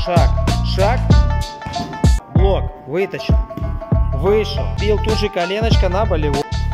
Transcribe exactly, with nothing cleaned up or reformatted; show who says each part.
Speaker 1: шаг, шаг, блок, вытащил, вышел, бил тут же коленочка на болевой.